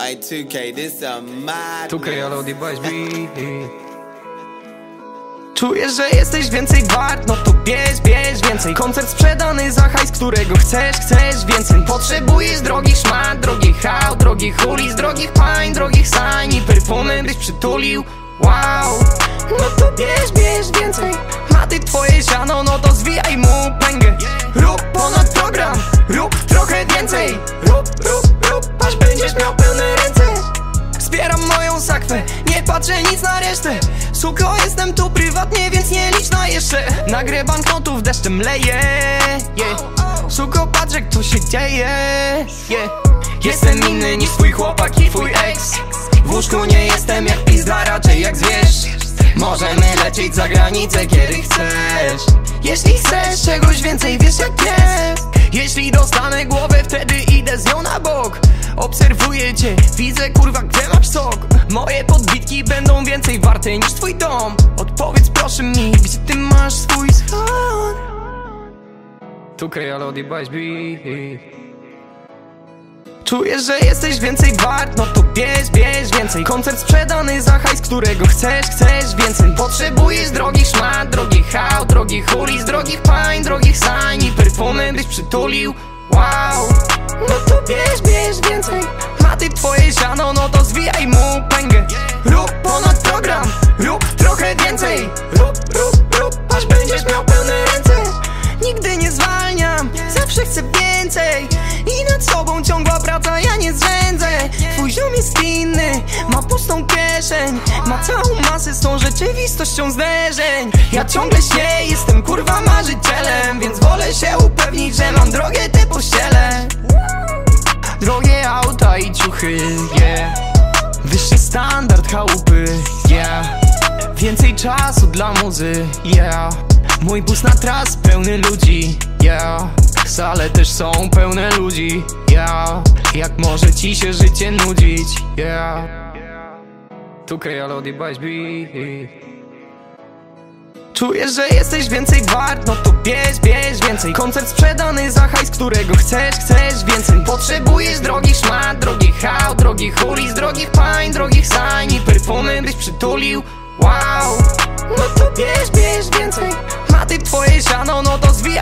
Ay, 2K, this a mad 2K, ale odjebałeś beat. Czujesz, że jesteś więcej wart, no to bierz więcej. Koncert sprzedany za hajs, którego chcesz więcej. Potrzebujesz drogich szmat, drogich aut, drogich ulic, drogich pań, drogich sań i perfumy byś przytulił. Wow, no to bierz więcej. Maty twoje siano, no to zwijaj mu pęgę. Rób ponad program, rób trochę więcej. Rób, aż będziesz miał pełne ręce. Zbieram moją sakwę, nie patrzę nic na resztę. Suko, jestem tu prywatnie, więc nie licz na jeszcze. Nagrę banknotów, deszczem leje, Suko, patrz jak to się dzieje, Jestem inny niż twój chłopak i twój ex. W łóżku nie jestem jak pizda, raczej jak zwierz. Możemy lecieć za granicę, kiedy chcesz. Jeśli chcesz czegoś więcej, wiesz jak jest. Jeśli dostanę głowę, wtedy idę z nią na bok. Obserwuję cię, widzę kurwa gdzie masz sok. Moje podbitki będą więcej warte niż twój dom. Odpowiedz proszę mi, gdzie ty masz swój schron. 2K, ale odjebałeś beat. Czujesz, że jesteś więcej wart, no to bierz więcej. Koncert sprzedany za hajs, którego chcesz więcej. Potrzebujesz drogich szmat, drogich aut, drogich ulic, drogich pań, drogich sań i perfumy byś przytulił. Wow, no to bierz więcej. Maty twoje siano, no to zwijaj mu pęgę. Rób ponad program, rób trochę więcej. Rób, aż będziesz miał pełne ręce. Nigdy nie zwalniam, zawsze chcę więcej. I nad sobą ciągła praca, ja nie zrzędzę. Twój ziom jest inny, ma pustą kieszeń. Ma całą masę z tą rzeczywistością zderzeń. Ja ciągle śnię, jestem kurwa marzycielem. Więc wolę się upewnić, że mam drogie te pościele. Drogie auta i ciuchy, Wyższy standard chałupy, Więcej czasu dla muzy, Mój bus na tras pełny ludzi, Sale też są pełne ludzi, Jak może ci się życie nudzić, 2K, ale odjebałeś beat. Czujesz, że jesteś więcej wart, no to bierz więcej. Koncert sprzedany za hajs, którego chcesz więcej. Potrzebujesz drogich szmat, drogich aut, drogich ulic, drogich pań, drogich sań i perfumy byś przytulił. Wow, no to bierz więcej. Maty twoje siano, no to zwijaj